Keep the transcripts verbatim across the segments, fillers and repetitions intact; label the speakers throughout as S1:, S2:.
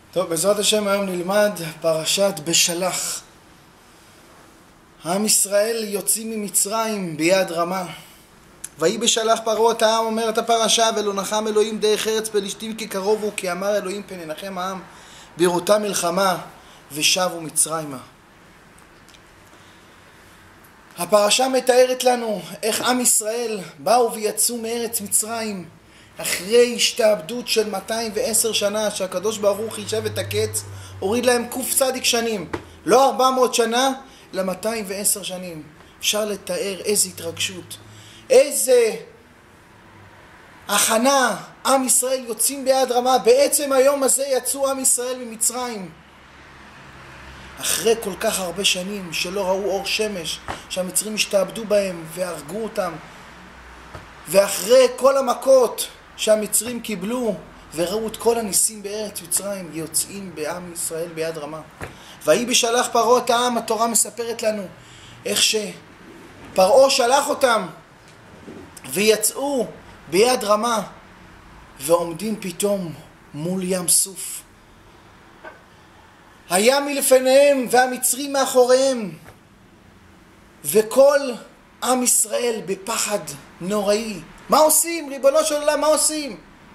S1: טוב, בעזרת השם היום נלמד פרשת בשלח. עם ישראל יוצאים ממצרים ביד רמה. ויהי בשלח פרעה את העם, אומרת הפרשה, ולא נחם אלוהים דרך ארץ פלישתים כי קרוב הוא, כי אמר אלוהים פן ינחם העם בראותם מלחמה ושבו מצרימה. הפרשה מתארת לנו איך עם ישראל באו ויצאו מארץ מצרים אחרי השתעבדות של מאתיים ועשר שנה, שהקדוש ברוך הוא חישב את הקץ, הוריד להם קוף צדיק שנים, לא ארבע מאות שנה, אלא מאתיים ועשר שנים. אפשר לתאר איזו התרגשות, איזה הכנה. עם ישראל יוצאים ביד רמה. בעצם היום הזה יצאו עם ישראל ממצרים אחרי כל כך הרבה שנים שלא ראו אור שמש, שהמצרים השתעבדו בהם והרגו אותם, ואחרי כל המכות שהמצרים קיבלו וראו את כל הניסים בארץ מצרים, יוצאים בעם ישראל ביד רמה. ויהי בשלח פרעה את העם, התורה מספרת לנו איך שפרעה שלח אותם ויצאו ביד רמה, ועומדים פתאום מול ים סוף. הים מלפניהם והמצרים מאחוריהם, וכל עם ישראל בפחד נוראי. מה עושים? ריבונו של עולם, מה עושים?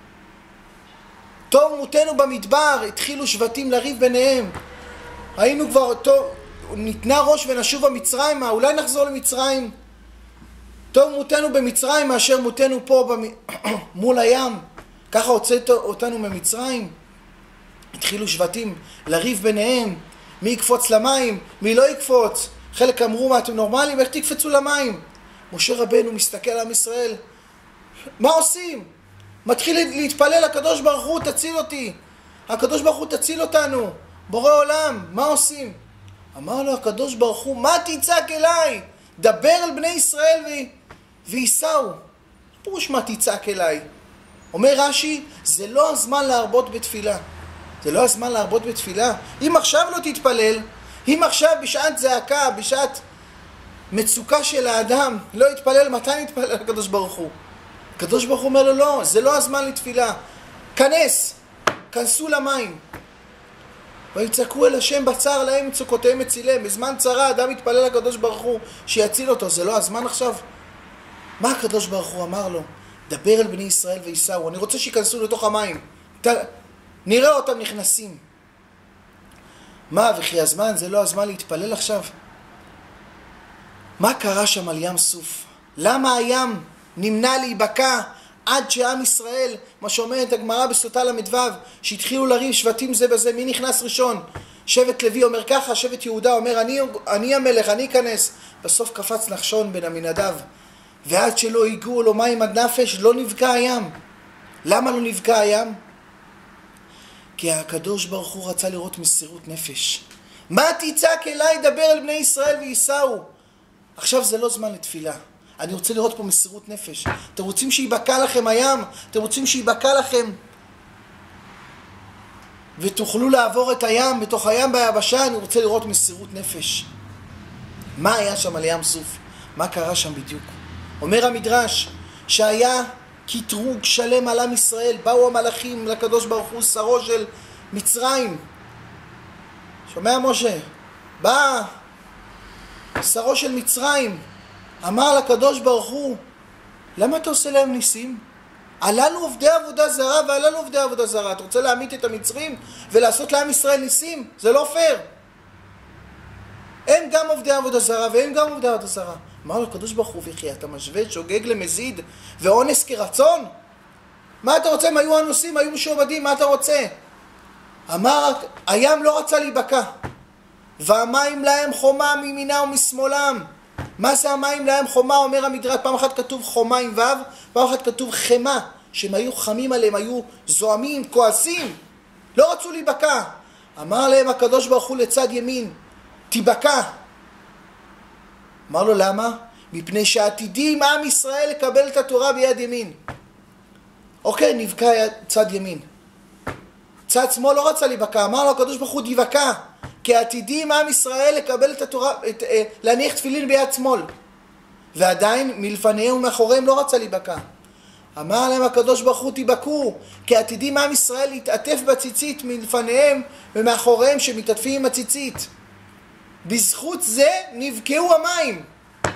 S1: טוב מותנו במדבר. התחילו שבטים לריב ביניהם. היינו כבר, טוב, ניתנה ראש ונשוב המצרימה, אולי נחזור למצרים. טוב מותנו במצרים מאשר מותנו פה במ... מול הים. ככה הוצאת אותנו ממצרים. התחילו שבטים לריב ביניהם, מי יקפוץ למים, מי לא יקפוץ. חלק אמרו, מה אתם נורמלים? איך תקפצו למים? משה רבנו מסתכל על עם ישראל, מה עושים? מתחיל להתפלל, הקדוש ברוך הוא תציל אותי, הקדוש ברוך הוא תציל אותנו, בורא עולם, מה עושים? אמר לו הקדוש ברוך הוא, מה תצעק אליי? דבר אל בני ישראל ו... ויסעו. פירוש מה תצעק אליי? אומר רש"י, זה לא הזמן להרבות בתפילה. זה לא הזמן להרבות בתפילה. אם עכשיו לא תתפלל, אם עכשיו בשעת זעקה, בשעת מצוקה של האדם, לא יתפלל, מתי יתפלל הקדוש ברוך הוא? הקדוש ברוך הוא אומר לו, לא, זה לא הזמן לתפילה. כנס, כנסו למים. ויצעקו אל השם בצר להם מצוקותיהם מצילם. בזמן צרה אדם יתפלל לקדוש ברוך הוא שיציל אותו. זה לא הזמן עכשיו? מה הקדוש ברוך הוא אמר לו? דבר אל בני ישראל ויסעו. אני רוצה שיכנסו לתוך המים. ת... נראה אותם נכנסים. מה, וכי הזמן, זה לא הזמן להתפלל עכשיו? מה קרה שם על ים סוף? למה הים נמנע להיבקע עד שעם ישראל, מה שאומרת הגמרא בסוטה למדו, שהתחילו לריב שבטים זה בזה, מי נכנס ראשון? שבט לוי אומר ככה, שבט יהודה אומר אני, אני המלך, אני אכנס. בסוף קפץ נחשון בן עמינדב, ועד שלא הגיעו לו מים עד נפש לא נבקע הים. למה לא נבקע הים? כי הקדוש ברוך הוא רצה לראות מסירות נפש. מה תצעק אליי? דבר אל בני ישראל ויסעו. עכשיו זה לא זמן לתפילה. אני רוצה לראות פה מסירות נפש. אתם רוצים שיבקע לכם הים? אתם רוצים שיבקע לכם ותוכלו לעבור את הים, בתוך הים ביבשה? אני רוצה לראות מסירות נפש. מה היה שם על ים סוף? מה קרה שם בדיוק? אומר המדרש שהיה קטרוג שלם על עם ישראל. באו המלאכים לקדוש ברוך הוא, שרו של מצרים. שומע משה? בא שרו של מצרים, אמר לקדוש ברוך הוא, למה אתה עושה להם ניסים? עלינו עובדי עבודה זרה ועלינו עובדי עבודה זרה. אתה רוצה להמית את המצרים ולעשות לעם ישראל ניסים? זה לא פייר. הם גם עובדי עבודה זרה והם גם עובדי עבודה זרה. אמר לו הקדוש ברוך הוא, וכי אתה משווה שוגג למזיד ואונס כרצון? מה אתה רוצה? הם היו אנוסים, היו משועבדים, מה אתה רוצה? אמר, הים לא רצה להיבקע, והמים להם חומה מימינה ומשמאלם. מה זה המים להם חומה? אומר המדרש, פעם אחת כתוב חומה עם ו', פעם אחת כתוב חמה, שהם היו חמים עליהם, היו זועמים, כועסים, לא רצו להיבקע. אמר להם הקדוש ברוך הוא לצד ימין, תיבקע. אמר לו למה? מפני שעתידים עם ישראל לקבל את התורה ביד ימין. אוקיי, נבקע צד ימין. צד שמאל לא רצה להיבקע. אמר לו הקדוש ברוך הוא, תיבקע, כי עתידים עם ישראל לקבל את התורה, את, אה, להניח תפילין ביד שמאל. ועדיין מלפניהם ומאחוריהם לא רצה להיבקע. אמר להם הקדוש ברוך הוא תיבקעו, כי עתידים עם ישראל להתעטף בציצית מלפניהם ומאחוריהם שמתעטפים עם הציצית. בזכות זה נבקעו המים.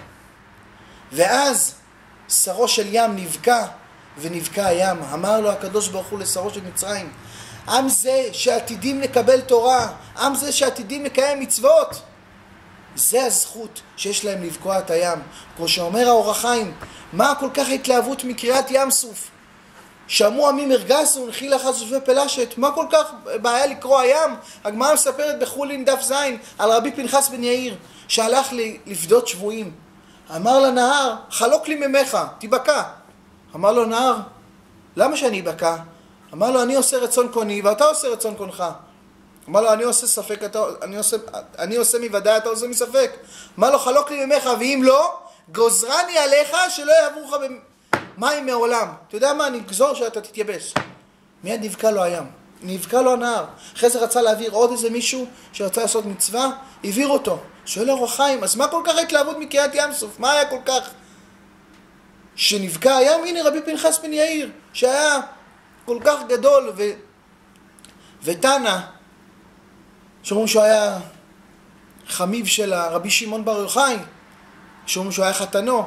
S1: ואז שרו של ים נבקע ונבקע הים. אמר לו הקדוש ברוך הוא לשרו של מצרים, עם זה שעתידים לקבל תורה, עם זה שעתידים לקיים מצוות, זה הזכות שיש להם לבקוע את הים. כמו שאומר האור החיים, מה כל כך התלהבות מקריאת ים סוף? שמעו עמים הרגסו ונחיל אחת זוזבי פלשת, מה כל כך בעיה לקרוא הים? הגמרא מספרת בחולין דף זין על רבי פנחס בן יאיר שהלך לפדות שבויים. אמר לנהר, חלוק לי ממך, תיבקע. אמר לו נהר, למה שאני אבקע? אמר לו, אני עושה רצון קוני ואתה עושה רצון קונך. אמר לו, אני עושה ספק, אתה, אני, עושה, אני עושה מוודאי, אתה עושה מספק. אמר לו, חלוק לי ממך, ואם לא, גוזרני עליך שלא יעבורך מים מעולם. אתה יודע מה? אני אגזור שאתה תתייבש. מיד נבקע לו הים, נבקע לו הנהר. אחרי זה רצה להעביר עוד איזה מישהו שרצה לעשות מצווה, העביר אותו. שואל האור החיים, אז מה כל כך התלהבות מקריאת ים סוף? מה היה כל כך? שנבקע הים, הנה רבי פנחס בן יאיר, שהיה כל כך גדול ו... ותנא, שאומרים שהוא היה חמיב של רבי שמעון בר יוחאי, שאומרים שהוא היה חתנו.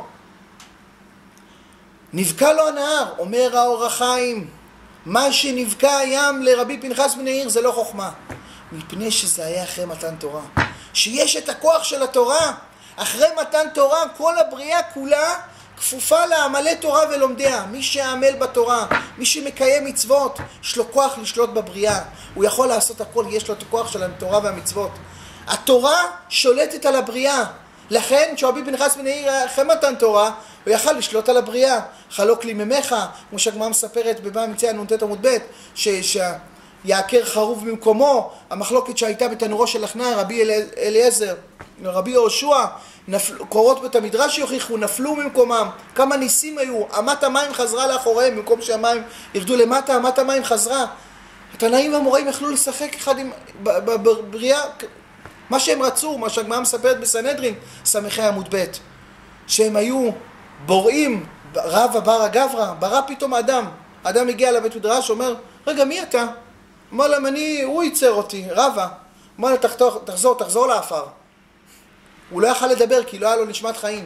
S1: נבקע לו הנהר, אומר האור החיים, מה שנבקע הים לרבי פנחס בן יאיר זה לא חוכמה, מפני שזה היה אחרי מתן תורה. שיש את הכוח של התורה, אחרי מתן תורה כל הבריאה כולה כפופה לעמלי תורה ולומדיה. מי שעמל בתורה, מי שמקיים מצוות, יש לו כוח לשלוט בבריאה. הוא יכול לעשות הכל, יש לו את הכוח של התורה והמצוות. התורה שולטת על הבריאה. לכן כשרבי פנחס בן יאיר אחרי מתן תורה, הוא יכל לשלוט על הבריאה. חלוק לי ממך, כמו שהגמרא מספרת בבבא מציעא נ"ט עמוד ב', שיעקר חרוב במקומו. המחלוקת שהייתה בתנורו של לחנן, רבי אליעזר, רבי יהושע, קורות בית המדרש יוכיחו, נפלו ממקומם. כמה ניסים היו, אמת המים חזרה לאחוריהם, במקום שהמים ירדו למטה, אמת המים חזרה. התנאים והמוראים יכלו לשחק אחד עם בבריאה מה שהם רצו, מה שהגמרא מספרת בסנהדרין סמכי עמוד ב', שהם היו בוראים. רבא בר הגברא, ברא פתאום אדם, אדם הגיע לבית מדרש, אומר, רגע, מי אתה? אמר להם, אני, הוא ייצר אותי, רבא. אמר לה, תחזור, תחזור לאפר. הוא לא יכל לדבר כי לא היה לו נשמת חיים.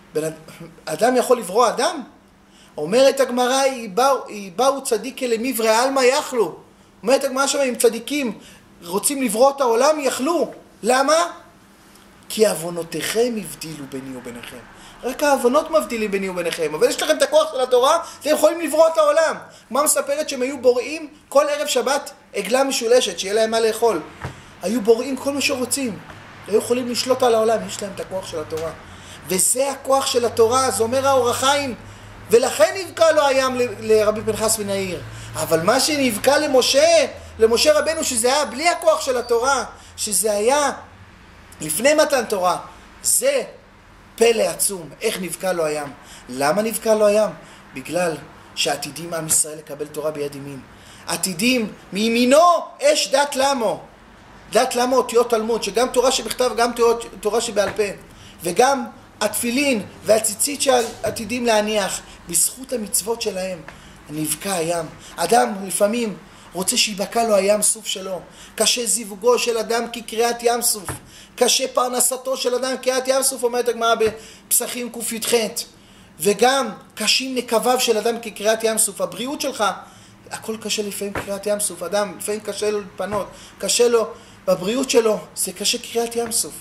S1: אדם יכול לברוא אדם? אומרת הגמרא, היא באו צדיק אלה מברי עלמא יכלו. אומרת הגמרא שם, אם צדיקים רוצים לברוא את העולם, יכלו. למה? כי עוונותיכם הבדילו ביני וביניכם. רק העוונות מבדילים ביני וביניכם. אבל יש לכם את הכוח של התורה, אתם יכולים לברוא את העולם. הגמרא מספרת שהם היו בוראים כל ערב שבת עגלה משולשת, שיהיה להם מה לאכול. היו בוראים כל מה שרוצים. היו יכולים לשלוט על העולם, יש להם את הכוח של התורה. וזה הכוח של התורה, זה אומר האור החיים. ולכן נבקע לו הים לרבי פנחס בן יאיר. אבל מה שנבקע למשה, למשה רבנו, שזה היה בלי הכוח של התורה, שזה היה לפני מתן תורה, זה פלא עצום. איך נבקע לו הים? למה נבקע לו הים? בגלל שעתידים עם ישראל לקבל תורה ביד ימין. עתידים מימינו אש דת למו. דת למה אותיות תלמוד, שגם תורה שבכתב, גם תורה שבעל פה, וגם התפילין והציצית שעתידים להניח, בזכות המצוות שלהם נבקע הים. אדם לפעמים רוצה שיבקע לו הים סוף שלו. קשה זיווגו של אדם כקריאת ים סוף, קשה פרנסתו של אדם כקריאת ים סוף, אומרת הגמרא בפסחים ק"ח. וגם קשים נקביו של אדם כקריאת ים סוף. הבריאות שלך, הכל קשה לפעמים קריאת ים סוף. אדם לפעמים קשה לו להתפנות, קשה לו בבריאות שלו, זה קשה קריאת ים סוף.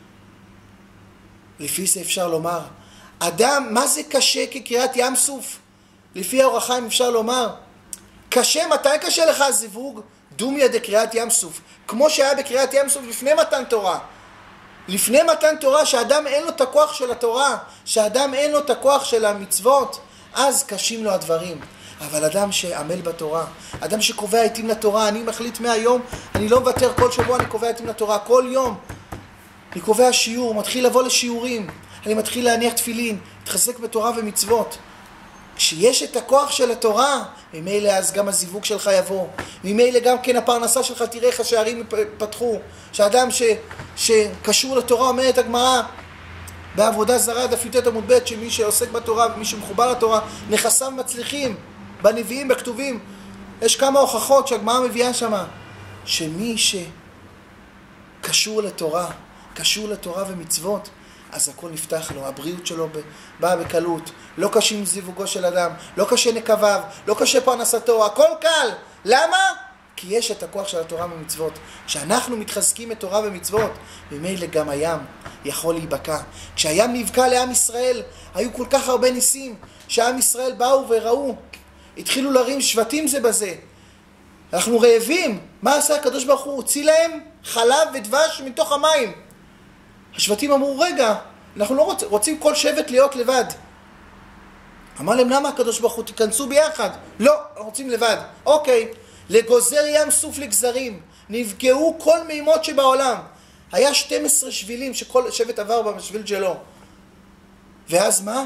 S1: לפי זה אפשר לומר, אדם, מה זה קשה כקריאת ים סוף? לפי האור החיים אפשר לומר, קשה, מתי קשה לך הזיווג? דומיה דקריאת ים סוף. כמו שהיה בקריאת ים סוף לפני מתן תורה. לפני מתן תורה, שאדם אין לו את הכוח של התורה, שאדם אין לו את הכוח של המצוות, אז קשים לו הדברים. אבל אדם שעמל בתורה, אדם שקובע עתים לתורה, אני מחליט מהיום, אני לא מוותר, כל שבוע אני קובע עתים לתורה, כל יום אני קובע שיעור, מתחיל לבוא לשיעורים, אני מתחיל להניח תפילין, להתחזק בתורה ומצוות. כשיש את הכוח של התורה, ממילא אז גם הזיווג שלך יבוא, ממילא גם כן הפרנסה שלך, תראה איך השערים פתחו. שאדם ש, שקשור לתורה, אומרת הגמרא, בעבודה זרה, דף י"ט עמוד ב', שמי שעוסק בתורה ומי שמחובר לתורה, נכסיו מצליחים, בנביאים, בכתובים. יש כמה הוכחות שהגמרא מביאה שמה, שמי שקשור לתורה, קשור לתורה ומצוות, אז הכל נפתח לו, הבריאות שלו באה בקלות, לא קשה עם זיווגו של אדם, לא קשה נקביו, לא קשה פרנסתו, הכל קל. למה? כי יש את הכוח של התורה ומצוות. כשאנחנו מתחזקים את תורה ומצוות, ממילא גם הים יכול להיבקע. כשהים נבקע לעם ישראל, היו כל כך הרבה ניסים, שעם ישראל באו וראו, התחילו להרים שבטים זה בזה. אנחנו רעבים, מה עשה הקדוש ברוך הוא? הוציא להם חלב ודבש מתוך המים. השבטים אמרו, רגע, אנחנו לא רוצ, רוצים כל שבט להיות לבד. אמר להם, למה הקדוש ברוך הוא? תיכנסו ביחד. לא, רוצים לבד. אוקיי, לגוזר ים סוף לגזרים, נפגעו כל מימות שבעולם. היה שנים עשר שבילים שכל שבט עבר בשביל שלו. ואז מה?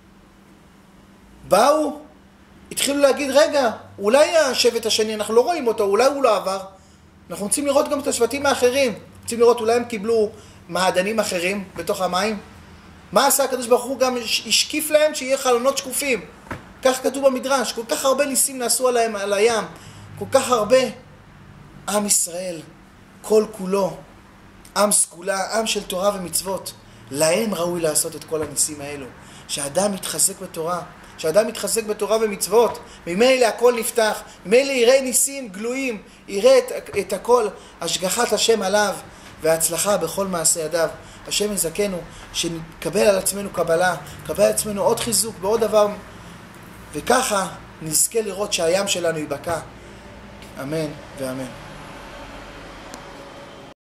S1: באו, התחילו להגיד, רגע, אולי השבט השני, אנחנו לא רואים אותו, אולי הוא לא עבר. אנחנו רוצים לראות גם את השבטים האחרים. רוצים לראות, אולי הם קיבלו מעדנים אחרים בתוך המים. מה עשה הקדוש ברוך הוא? גם השקיף להם שיהיה חלונות שקופים. כך כתוב במדרש, כל כך הרבה ניסים נעשו עליהם, על הים. כל כך הרבה. עם ישראל, כל כולו, עם סגולה, עם של תורה ומצוות. להם ראוי לעשות את כל הניסים האלו. שאדם מתחזק בתורה, שאדם מתחזק בתורה ומצוות, ממילא הכל נפתח, ממילא יראה ניסים גלויים, יראה את, את הכל, השגחת השם עליו, וההצלחה בכל מעשה ידיו. השם יזכנו, שנקבל על עצמנו קבלה, נקבל על עצמנו עוד חיזוק בעוד דבר, וככה נזכה לראות שהים שלנו ייבקע. אמן ואמן.